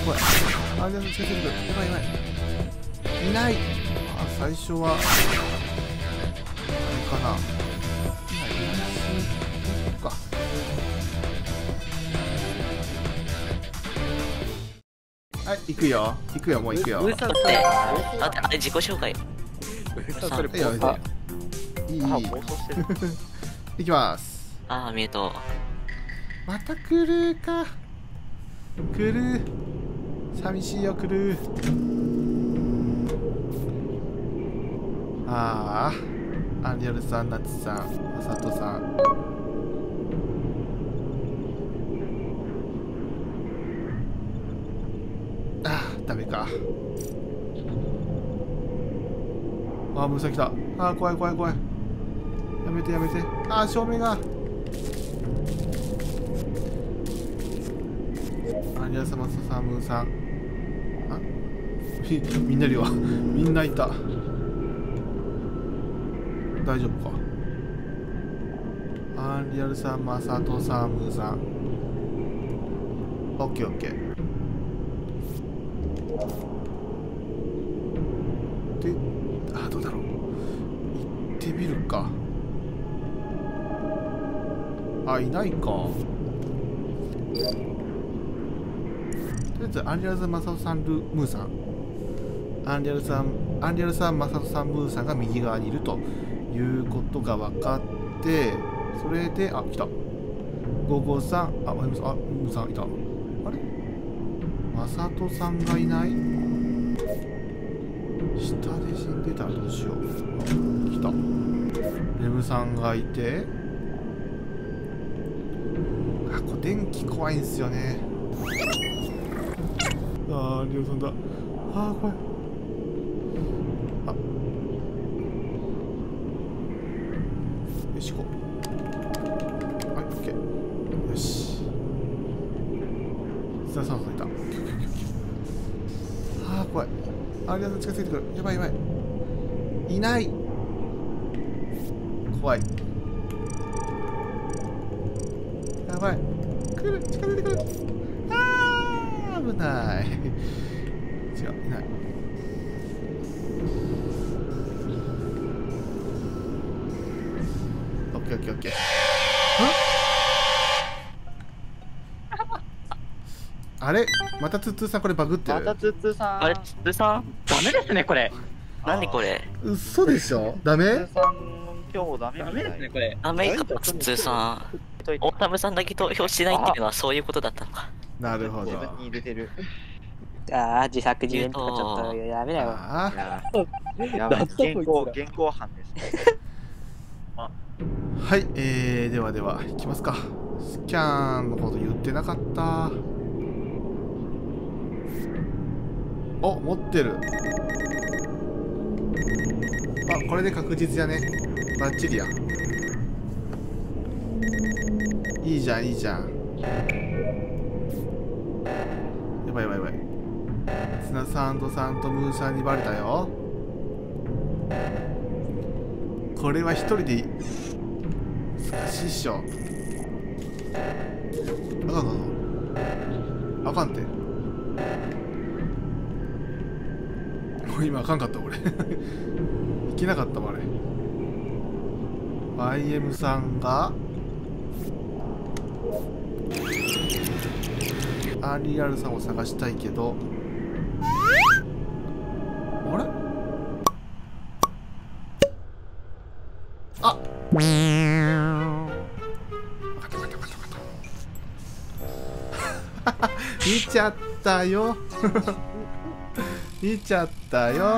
怖い。あ、じゃあ、近づいてくる。やばいやばい。いない。あ、最初は。あれかな。今、いないし。か。はい、行くよ。行くよ、もう行くよ。 上さん、 あ、自己紹介。 それ、 いいよ、いいよ。いい。 妄想してる。 行きます。 あ、ミュート。 また来るか。来る。寂しいよ、来る。ああ。アンリアルさん、ナツさん、マサトさん。ああ、ダメか。ああ、ムーさん来た。ああ、怖い怖い怖い。やめてやめて。ああ、照明が。アンリアルさん、マサトさん、ムーさん。あみんないるよ。みんないた。大丈夫か。アンリアルさん、マサトさん、ムーさん。オッケーオッケー。で、あ、どうだろう。行ってみるか。あ、いないか。とりあえず、アンリアルさん、マサトさん、ムーさん。アンリアルさん、マサトさん、ムーさんが右側にいるということが分かって、それで、あ、来た。553、あ、ムーさんいた。あれマサトさんがいない？下で死んでたらどうしよう。来た。レムさんがいて、あ、これ電気怖いんすよね。あー、リオさんだ。あー、怖い。あ、よし、行こう。はい、オッケー。よし。津田さんいた。あー、怖い。あ、リオさん近づいてくる。やばいやばい。いない。怖い。やばい。来る、近づいてくる。あー、危ない。違う、いない。オッケーオッケーオッケー。あれまたツーツーさんこれバグってる。 またツーツーさん。 あれ、つぶさんダメですね、これ。 何これ嘘でしょ。ダメ。 ツーさん、今日ダメみたい。 ダメですね、これ。 アメリカのつつさん。オタムさんだけ投票しないっていうのはそういうことだったのか。 なるほど。 自分に入れてる。 ああ、自作自演とかちょっとやめなよ。 あやばい、現行犯ですね。 ーはい、ではでは、いきますか。スキャンのこと言ってなかった。お、持ってる。あ、これで確実やね。バッチリや。いいじゃん、いいじゃん。やばいやばいやばい。ツナサンドさんとムーさんにバレたよ。これは一人で難しいっしょ。あかんあかんってもう今あかんかった俺いけなかったもんあれ。 YM さんがアリアルさんを探したいけど、あれあっ分かった分かった分かった分かった見ちゃったよ見ちゃったよ。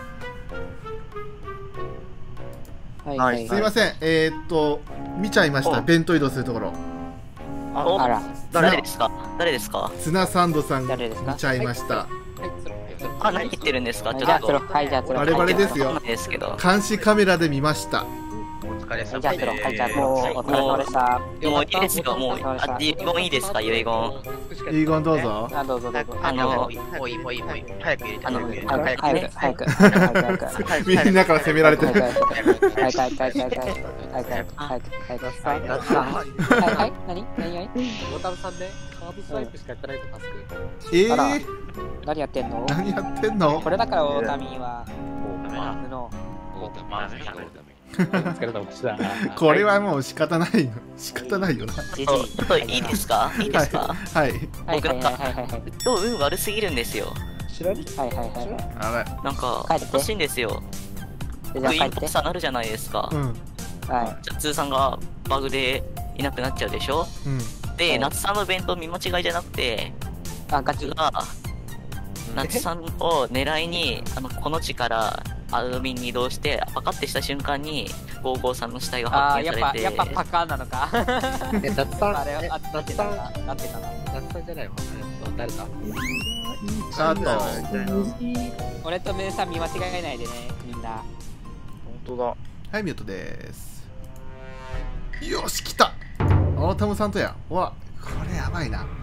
はいはいすいません、見ちゃいました。弁当移動するところ。 あら、 誰ですか誰ですか。 ツナサンドさん見誰ですかちゃいました。 あ、何言ってるんですか。ちじゃあそれ、 ょっと。 はい、じゃあそれ。 バレバレですよわかんないですけど。 監視カメラで見ました。 お疲れ様じゃあそれ、はい、じゃあもう、お疲れ様でした。 もういいですよ、もう。あ、遺言いいですか、遺言。 遺言どうぞ。 あ、どうぞどうぞ。 もういい、早く入れて、早く入れて。 早く、早く、早く。 みんなから責められてる。 早く、早く、早く、早く、早く、早く、早く。はい、何ボタンさんね、カーブスワイプしかやってないとタスク。 えあらー、 何やってんの？ 何やってんの？ これだからオオタミはダメだ。 布のまずいな。 疲れたした。 これはもう仕方ないの。仕方ないよな。 ジジイ。 ちょっといいですか？いいですか？ はい。 はい僕なんかはいはいはいはい今日運悪すぎるんですよ。 知らねはいはいはいあれ。 なんか帰っておかしいんですよ。 じゃあ僕インポ帰って。 スターなるじゃないですか。 うん。 はじゃあ通さんがバグでいなくなっちゃうでしょ。 うん。 で、夏さんの弁当見間違いじゃなくて、 い。あ、ガチ僕。が夏さんを狙いにこの地からアドミンに移動してパカってした瞬間に55さんの死体があー、 発見されて、 やっぱパカーンなのか。 え、夏さん、 あれ、 えあって夏さん、 たな。あってたな。 夏さんじゃないわ。誰だ？ スタート。 俺とムーさん見間違えないでね、みんな。 本当だ。 はい、ミュートです。よし、来た。オータムさんとや。うわ、これやばいな。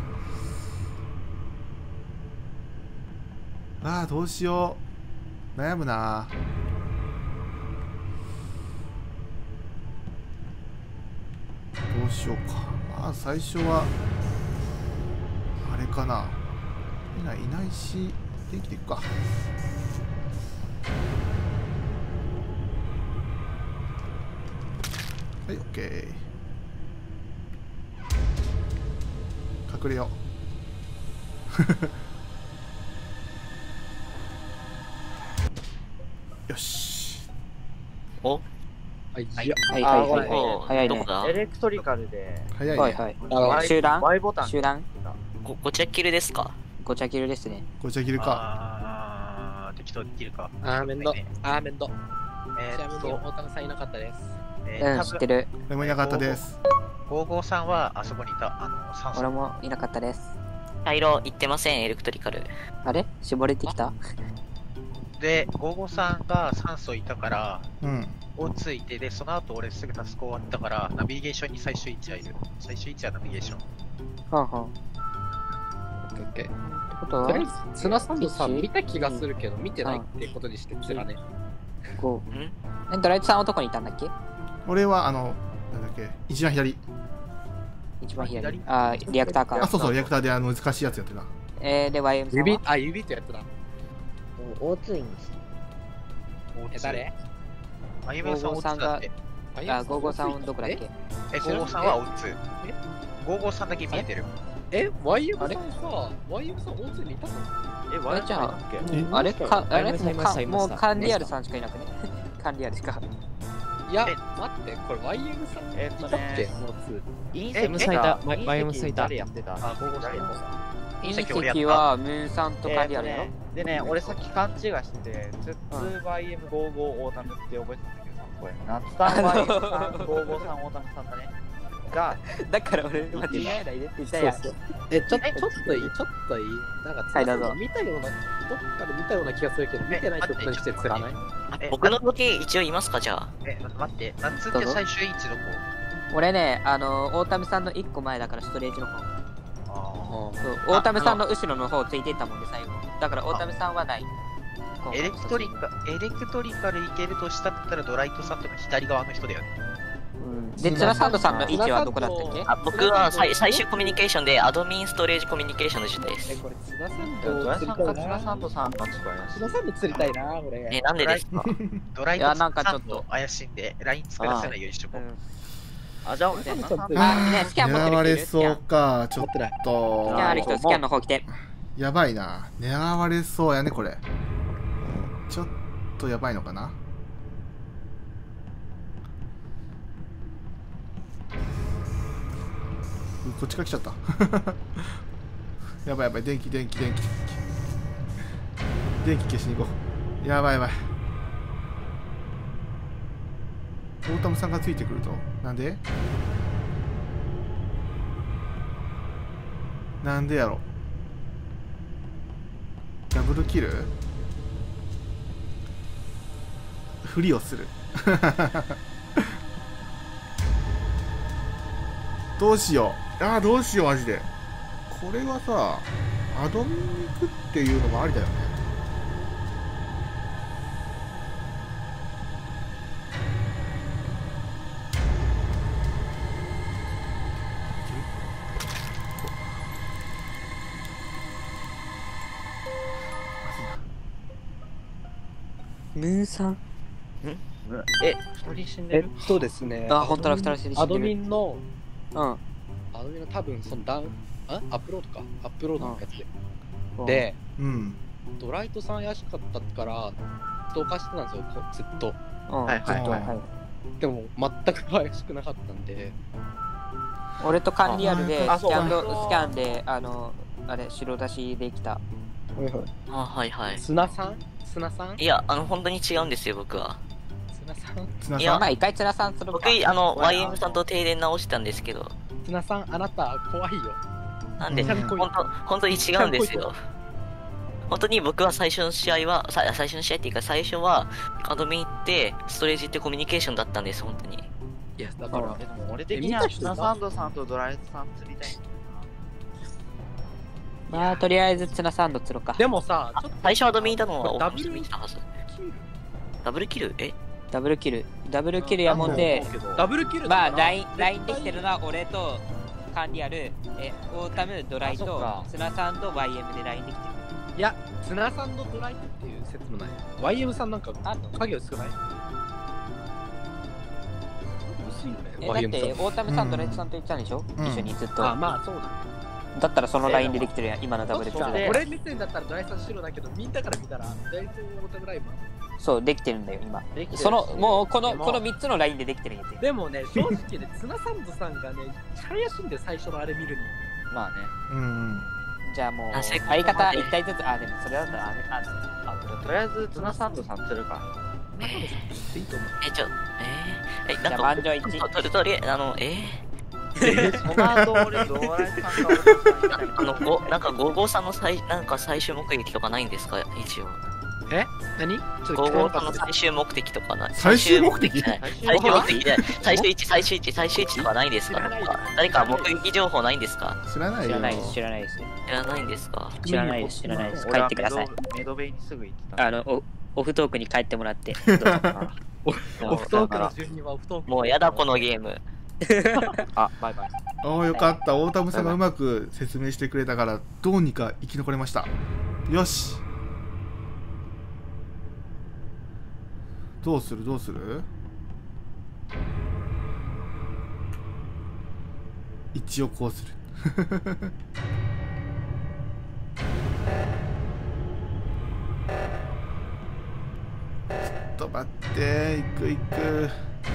ああ、どうしよう。悩むな。どうしようか。まあ、最初は、あれかな。いないし、元気でいくか。はい、オッケー。隠れよう。よし。 おあ、いや。 はいはいはいはい。 お早いね。 どこだエレクトリカルで、 早いね。 はいはい。 Y 集団 Y ボタン。 集団ごちゃキルですか？ ごちゃ切るですね。 こちら切るか。 あー、適当に切るか。 あー、めんど。あー、めんど。ちえなみに、 ーっと、 大田さんいなかったです。 うん、知ってる。 誰もいなかったです。 553はあそこにいた、酸素。 俺もいなかったです。 茶色行ってません、エレクトリカル。 あれ絞れてきた？ で、553が酸素いたから、 うん。 をついて、で、その後俺すぐタスク終わったから、ナビゲーションに最終位置はいる。最終位置はナビゲーション。 はんはん。っオッケー。 てこととりあえは、 ず、綱さんとさ、 一見た気がするけど、見てないってことにして、つらね。 こう。ドライトさんはどこにいたんだっけ？ 俺は、なんだっけ、一番左。 一番左左。 あー、リアクターか。 あ、そうそう、リアクターで難しいやつやってるな。 で、YM さんは指ってやつだ。 O2 インです。 誰？ あゆめさんおつだって。 あ、553どこだっけ？ 553はおつ。553だけ見えてる。 YM さんさ、YM さん O2 にいたの？ え、 あれじゃあえあれか、あれいましたもうカンリアルさんしかいなくね。カンリアルしか。 いやえ、 待って、これ YM さんえっといたっけ？ ね、 インえセムサイタ、 隕石マイムサイタ。 誰やってた？ あ、553やった。 隕隕石俺やった。 石はムーンさんとカンリアルやろ？ でね、俺さっき勘違いしてて、2YM55 オータムって覚えてたんだけどさ、これ、夏さん YM さん553オータムさんだね。が、 だから俺間違えないでって言ったやん。 ちょっといいなんか、 はいどうぞ見たような、どっかで見たような気がするけど、見てないってことにしてつらない？ 僕の時一応いますか、じゃあ。 待って、夏って最終位置どこ？ 俺ね、オータムさんの1個前だからストレージの方。 あそう、オータムさんの後ろの方ついてったもんで最後。だからオータムさんはない。 エレクトリカル行けるとしたったらドライトさんとか左側の人だよね。 うん。で、ツナサンドさんの位置はどこだったっけ？ 僕は最終コミュニケーションでアドミンストレージコミュニケーションの順です。 これ、津田さんドラとさんかツナさんとさん間違いなし津田さんと釣りたいな、俺。 なんでですか？ いやドライトなんかちょっとさんと怪しんで、ライン作らせないようにしとこう。 あ、じゃあ俺、ツナさんとねスキャン持ってる人いる狙われそうか、ちょっ持ってない。 と。 スキャンある人、スキャンの方来て。 やばいな。狙われそうやね、これ。ちょっとやばいのかな。こっちから来ちゃった。やばいやばい、電気消しに行こう。やばいやばい。オータムさんがついてくると。なんでやろ。ダブルキルふりをする。どうしよう。どうしよう、マジで。これはさ、アドミンに行くっていうのもありだよね。 ムーンさんえ、二人死んでる？ ですね。 あ、本当だ、2人死んでる。 アドミンの、 うん。 アドミンの多分そのアップロードか。アップロードのやつで。 うんで、 うん。 ドライトさん怪しかったから、ストーカーしてたんですよ、ずっと。 うん。 はいはいはいはい。 でも、全く怪しくなかったんで、 俺とカンリアルであスキャンそうスキャンで、あれ、白出しできた。 あ、はいはい。 砂さんいや、本当に違うんですよ、僕は。 砂さんいや綱さんまあ、一回ツナさんするか。 僕、YM さんと停電直してたんですけど、 砂さん、あなた怖いよ。 なんで、 うん本当に違うんですよ。本当に僕は最初の試合は、最初の試合っていうか、最初は、アドミン行って、ストレージ行ってコミュニケーションだったんです、本当に。 いや、だから、 でも俺的にはツナサンドさんとドライトさん釣りたいんだまあ、とりあえずツナサンド釣ろうか。 でもさ、ちょっと最初アドミンいたのは、 ダブルオープン見てたはず。 キルダブルキルダブルキル。ダブルキルやもんで、 ダブルキルだまあ、 からラインできてるのは俺とカンリアル、オータム、ドライとあそっか、 ツナさんと YM でラインできてる。 いや、砂さんのドライトっていう説もない。YM さんなんか影薄くない？薄いよね。 だって、 YM さん。 オータムさん、ドライトさんと言ってたんでしょ、 うん一緒にずっと。 あ、まあそうだ。 だったらそのラインでできてるやん、今のダブルキルで。 俺目線だったらドライさん白だけど、みんなから見たら、ドライトオータムライバー。 そう、できてるんだよ、今。 できてるしその、もう、このでも 3つのラインでできてるんやて。 でもね、正直ね、ツナサンドさんがね、怪しいんで最初のあれ見るに。 まあね。 うんじゃあもう、 あそういうこと相方まで 1体ずつ、あ、でもそれだったらとりあえずツナサンドさん釣るか。 ツナサンドさんっていいと思う。 じゃあ、 なんか、 満場一致。 とりあえず、 その後俺ドライトさんが俺とさんになんか553の最終目的とかないんですか、一応。 何？ちょっと聞かな 553のかった最終目的とかない。 最終目的最終目的で、最終位置とかないですか？ 知らないよ誰か目撃情報ないんですか？ 知らないよ知らないです、知らないです。 知らないんですか？ 知らないです、知らないです。帰俺はってください。 メドベイにすぐ行ってた。 オフトークに帰ってもらって。どうぞオフトークの順にはオフトーク。 もうやだ、このゲーム。 あ、バイバイ。 おーよかったオータムさんがうまく説明してくれたからどうにか生き残れました。よし、どうする一応こうするちょっと待って行く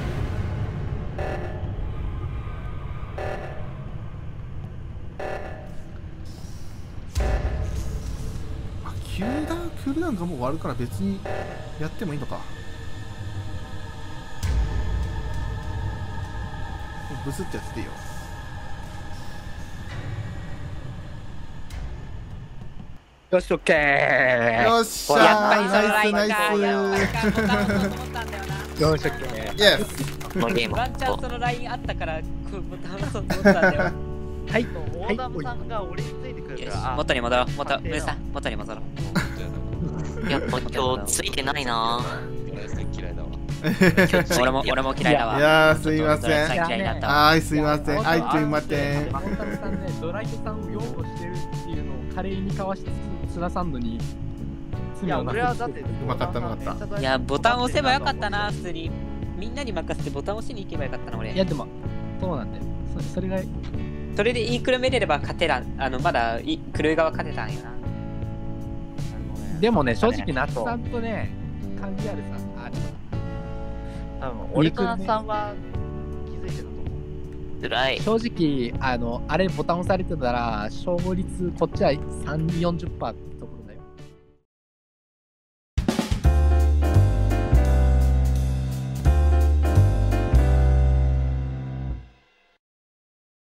クールダウンがもう終わるから別にやってもいいのか。ブスってやっていいよ。 よし、オッケー。 よっしゃー、 やっぱりそのラインか。 ナイスナイやっぱりボタン押そうと思ったんだよな。 よし、オッケー。 スイエス。 このゲーム。 ワンチャンそのラインあったから、ボタン押そうと思ったんだよ。 はい。 オーダムさんが俺についてくるよしから。、 元に戻ろう。ムーさん、元に戻ろう。 やっぱ今日ついてないな俺も嫌いだわ。 いやーすいません。 嫌いになったわ。 はいすいません。はいすいません。 オータムさんね、ドライトさんを擁護してるっていうのを華麗にかわしつつ、ツナサンドに。 いや、俺はだって、うまかったうまかったいや、ボタン押せばよかったな、普通に。みんなに任せてボタン押しに行けばよかったな、俺。 いや、でも、そうなんだよ。それが、 それで言いくるめれれば勝てらん、まだクルー側勝てたんよな。 でもね、正直、ナツさんとね、感じあるさ、 多分俺とナツさんは気づいてたと思う。 辛い。 正直、あれボタン押されてたら、勝率、こっちは3、40%って